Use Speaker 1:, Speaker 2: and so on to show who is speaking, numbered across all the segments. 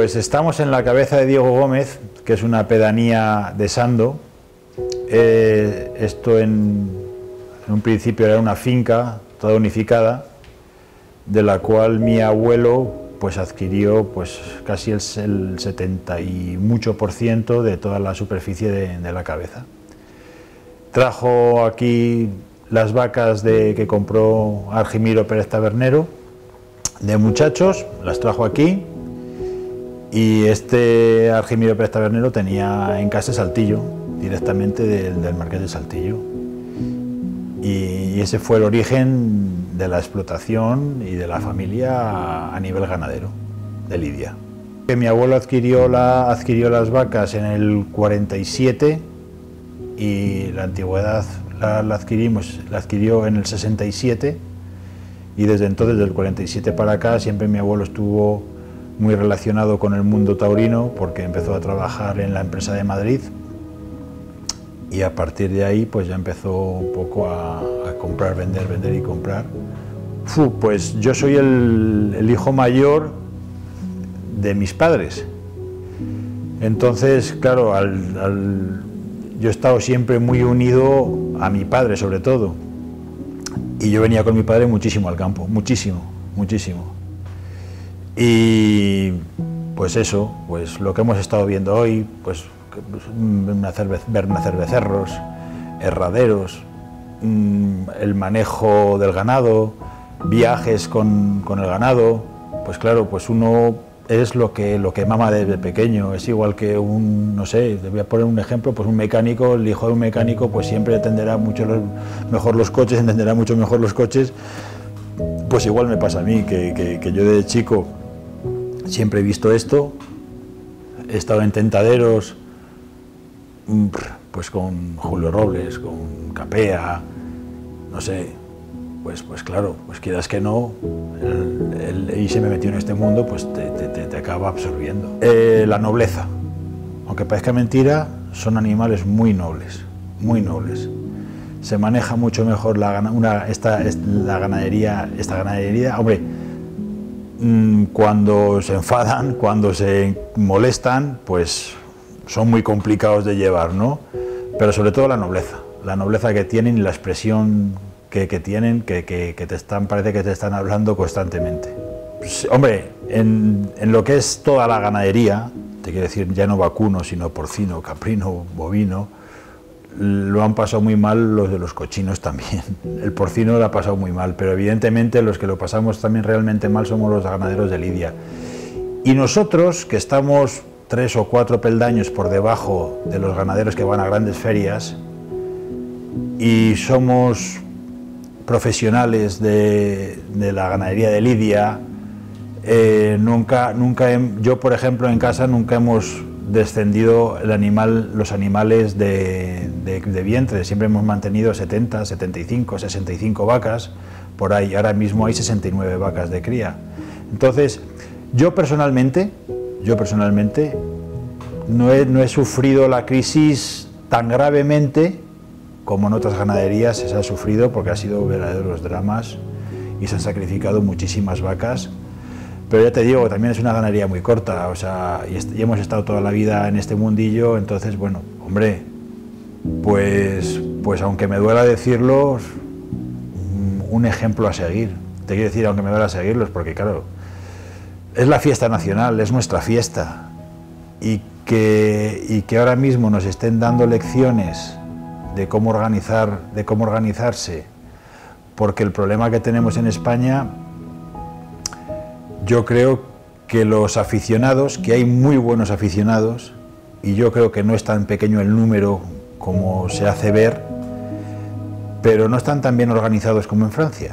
Speaker 1: Pues estamos en la cabeza de Diego Gómez, que es una pedanía de Sando. Esto en un principio era una finca toda unificada, de la cual mi abuelo pues adquirió pues casi el 70 y mucho por ciento de toda la superficie de la cabeza. Trajo aquí las vacas que compró Argimiro Pérez Tabernero, de muchachos, las trajo aquí, y este Argimiro Pérez Tabernero tenía en casa Saltillo, directamente del Marqués de Saltillo, y ese fue el origen de la explotación y de la familia a nivel ganadero, de Lidia. Mi abuelo adquirió las vacas en el 47 y la antigüedad la adquirió en el 67, y desde entonces, del 47 para acá, siempre mi abuelo estuvo muy relacionado con el mundo taurino, porque empezó a trabajar en la empresa de Madrid, y a partir de ahí pues ya empezó un poco a comprar, vender y comprar. Pues yo soy el hijo mayor de mis padres, entonces claro, yo he estado siempre muy unido a mi padre sobre todo, y yo venía con mi padre muchísimo al campo, muchísimo. Y pues eso, pues lo que hemos estado viendo hoy, pues ver nacer becerros, herraderos, el manejo del ganado, viajes con el ganado, pues claro, pues uno es lo que mama desde pequeño. Es igual que no sé, te voy a poner un ejemplo, pues un mecánico, el hijo de un mecánico pues siempre entenderá mucho mejor los coches, entenderá mucho mejor los coches. Pues igual me pasa a mí, que yo desde chico siempre he visto esto, he estado en tentaderos, pues con Julio Robles, con Capea, no sé, pues claro, pues quieras que no, y se me metió en este mundo, pues te acaba absorbiendo. La nobleza, aunque parezca mentira, son animales muy nobles, muy nobles. Se maneja mucho mejor esta ganadería, hombre, cuando se enfadan, cuando se molestan, pues son muy complicados de llevar, ¿no? Pero sobre todo la nobleza que tienen y la expresión que tienen, que parece que te están hablando constantemente. Pues, hombre, en lo que es toda la ganadería, te quiero decir ya no vacuno, sino porcino, caprino, bovino, lo han pasado muy mal los de los cochinos también. El porcino lo ha pasado muy mal, pero evidentemente los que lo pasamos también realmente mal somos los ganaderos de Lidia. Y nosotros, que estamos 3 o 4 peldaños por debajo de los ganaderos que van a grandes ferias y somos profesionales de la ganadería de Lidia, yo por ejemplo en casa nunca hemos descendido los animales de vientre, siempre hemos mantenido 70, 75, 65 vacas, por ahí, ahora mismo hay 69 vacas de cría. Entonces, yo personalmente no he sufrido la crisis tan gravemente como en otras ganaderías se ha sufrido, porque ha sido verdaderos dramas y se han sacrificado muchísimas vacas. Pero ya te digo, también es una ganadería muy corta, o sea, y hemos estado toda la vida en este mundillo, entonces, bueno, hombre, pues aunque me duela decirlo, un ejemplo a seguir. Te quiero decir, aunque me duela seguirlos, porque claro, es la fiesta nacional, es nuestra fiesta, y que ahora mismo nos estén dando lecciones de cómo organizarse, porque el problema que tenemos en España, yo creo que los aficionados, que hay muy buenos aficionados, y yo creo que no es tan pequeño el número como se hace ver, pero no están tan bien organizados como en Francia.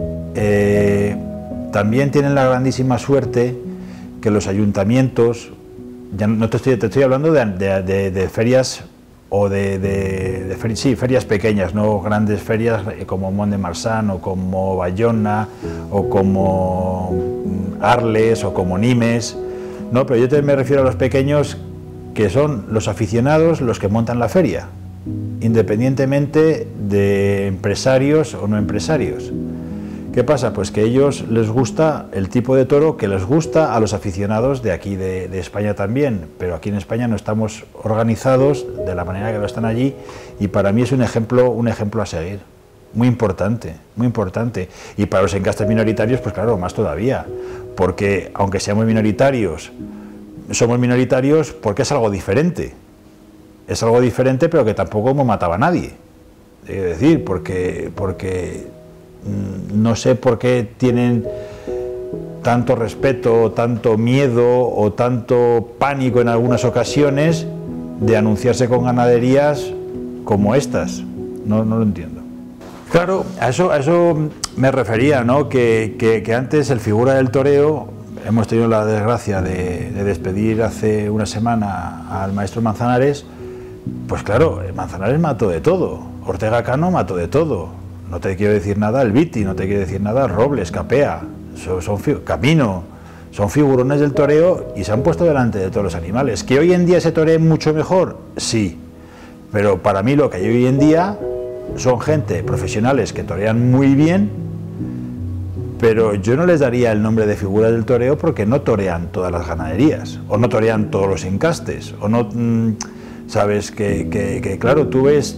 Speaker 1: También tienen la grandísima suerte que los ayuntamientos, ya no te estoy hablando de ferias o sí, ferias pequeñas, no grandes ferias como Mont-de-Marsan o como Bayona o como Arles o como Nimes, no, pero yo me refiero a los pequeños, que son los aficionados los que montan la feria, independientemente de empresarios o no empresarios. ¿Qué pasa? Pues que a ellos les gusta el tipo de toro que les gusta a los aficionados de aquí, de España también, pero aquí en España no estamos organizados de la manera que lo están allí, y para mí es un ejemplo a seguir, muy importante, muy importante. Y para los encastes minoritarios, pues claro, más todavía, porque aunque seamos minoritarios, somos minoritarios porque es algo diferente, pero que tampoco hemos matado a nadie, es decir, porque no sé por qué tienen tanto respeto, tanto miedo o tanto pánico en algunas ocasiones de anunciarse con ganaderías como estas. No lo entiendo. Claro, a eso me refería, ¿no? Que antes el figura del toreo, hemos tenido la desgracia de despedir hace una semana al maestro Manzanares. Pues claro, Manzanares mató de todo, Ortega Cano mató de todo. No te quiero decir nada el Viti, no te quiero decir nada Robles, Capea, Camino, son figurones del toreo y se han puesto delante de todos los animales. ¿Que hoy en día se toree mucho mejor? Sí, pero para mí lo que hay hoy en día son gente, profesionales que torean muy bien, pero yo no les daría el nombre de figura del toreo porque no torean todas las ganaderías, o no torean todos los encastes, o no... sabes que claro, tú ves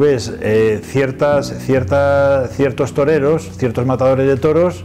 Speaker 1: ciertos toreros, ciertos matadores de toros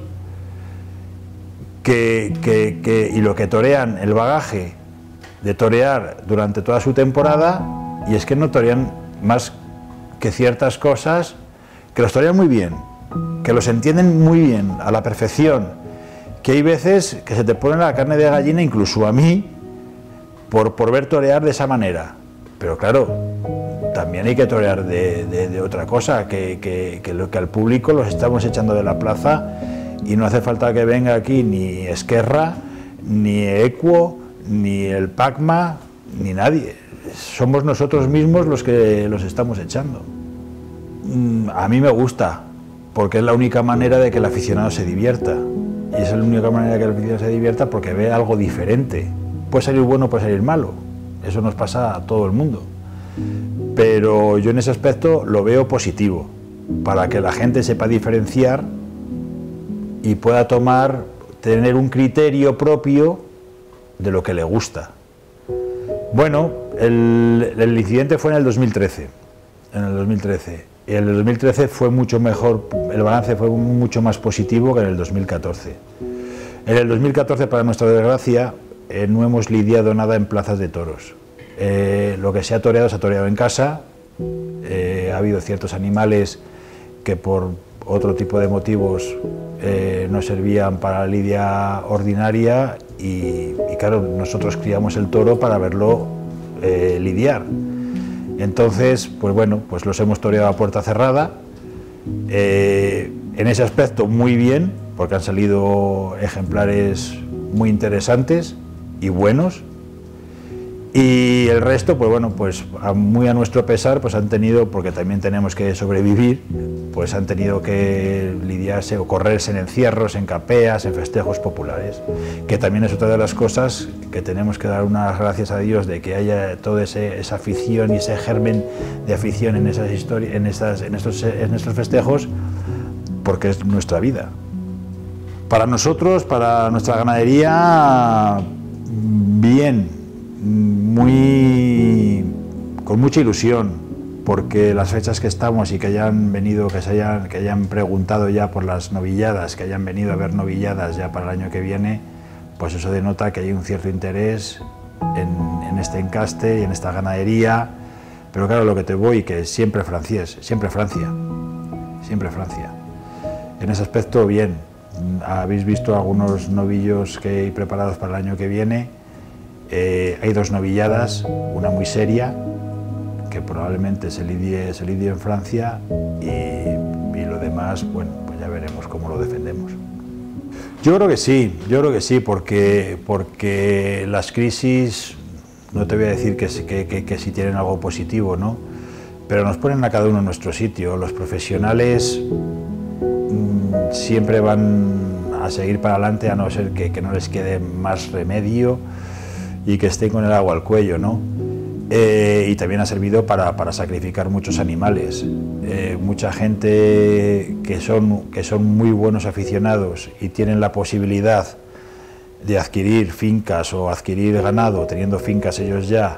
Speaker 1: y lo que torean, el bagaje de torear durante toda su temporada, y es que no torean más que ciertas cosas, que los torean muy bien, que los entienden muy bien, a la perfección, que hay veces que se te pone la carne de gallina, incluso a mí, por ver torear de esa manera. Pero claro, también hay que torear de otra cosa, que al público los estamos echando de la plaza, y no hace falta que venga aquí ni Esquerra, ni Equo, ni el Pacma, ni nadie. Somos nosotros mismos los que los estamos echando. A mí me gusta, porque es la única manera de que el aficionado se divierta, y es la única manera de que el aficionado se divierta porque ve algo diferente. Puede salir bueno, puede salir malo. Eso nos pasa a todo el mundo, pero yo en ese aspecto lo veo positivo, para que la gente sepa diferenciar y pueda tener un criterio propio de lo que le gusta. Bueno, el incidente fue en el 2013, y en el 2013 fue mucho mejor, el balance fue mucho más positivo que en el 2014. En el 2014, para nuestra desgracia, no hemos lidiado nada en plazas de toros. Lo que se ha toreado en casa. Ha habido ciertos animales que por otro tipo de motivos no servían para la lidia ordinaria, y claro, nosotros criamos el toro para verlo lidiar. Entonces, pues bueno, pues los hemos toreado a puerta cerrada. En ese aspecto muy bien, porque han salido ejemplares muy interesantes y buenos, y el resto, pues bueno, pues muy a nuestro pesar, pues han tenido, porque también tenemos que sobrevivir, pues han tenido que lidiarse o correrse en encierros, en capeas, en festejos populares, que también es otra de las cosas que tenemos que dar unas gracias a Dios, de que haya toda esa afición y ese germen de afición en esas historias, en estos festejos, porque es nuestra vida. Para nosotros, para nuestra ganadería, bien, con mucha ilusión, porque las fechas que estamos y que hayan venido, que hayan preguntado ya por las novilladas, que hayan venido a ver novilladas ya para el año que viene, pues eso denota que hay un cierto interés en este encaste y en esta ganadería. Pero claro, lo que te voy, que siempre francés, siempre Francia. En ese aspecto, bien. Habéis visto algunos novillos que hay preparados para el año que viene. Hay dos novilladas, una muy seria, que probablemente se lidie en Francia, y lo demás, bueno, pues ya veremos cómo lo defendemos. Yo creo que sí, porque las crisis, no te voy a decir que sí tienen algo positivo, ¿no? Pero nos ponen a cada uno en nuestro sitio. Los profesionales siempre van a seguir para adelante, a no ser que no les quede más remedio y que estén con el agua al cuello, ¿no? y también ha servido para sacrificar muchos animales. Mucha gente que son muy buenos aficionados y tienen la posibilidad de adquirir fincas o adquirir ganado, teniendo fincas ellos ya,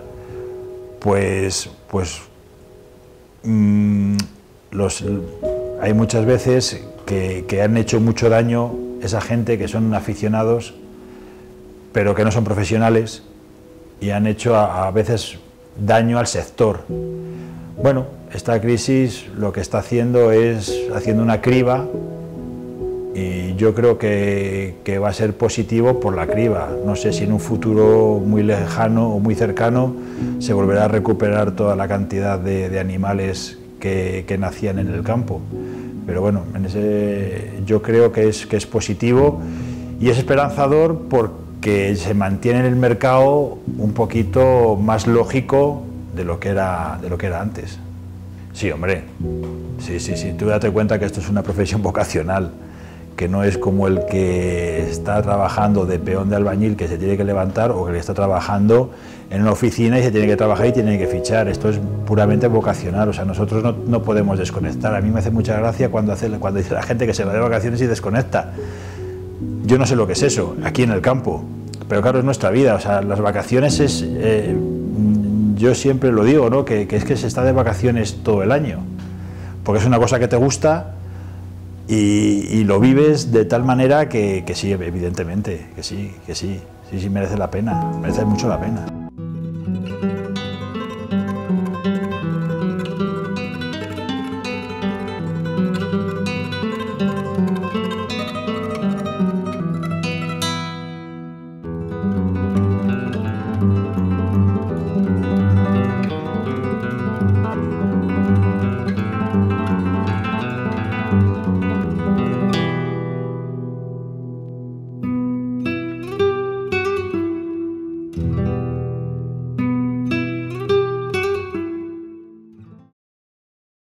Speaker 1: hay muchas veces que han hecho mucho daño esa gente que son aficionados, pero que no son profesionales, y han hecho a veces daño al sector. Bueno, esta crisis lo que está haciendo es haciendo una criba, y yo creo que va a ser positivo por la criba. No sé si en un futuro muy lejano o muy cercano se volverá a recuperar toda la cantidad de animales que nacían en el campo. Pero bueno, yo creo que es positivo y es esperanzador porque se mantiene en el mercado un poquito más lógico de lo que era antes. Sí, hombre, sí, tú date cuenta que esto es una profesión vocacional, que no es como el que está trabajando de peón de albañil, que se tiene que levantar, o que está trabajando en una oficina y se tiene que trabajar y tiene que fichar. Esto es puramente vocacional, o sea, nosotros no podemos desconectar. A mí me hace mucha gracia cuando dice la gente que se va de vacaciones y desconecta. Yo no sé lo que es eso, aquí en el campo, pero claro, es nuestra vida. O sea, las vacaciones yo siempre lo digo, ¿no? Que es que se está de vacaciones todo el año, porque es una cosa que te gusta y lo vives de tal manera que sí, evidentemente, que sí merece la pena, merece mucho la pena.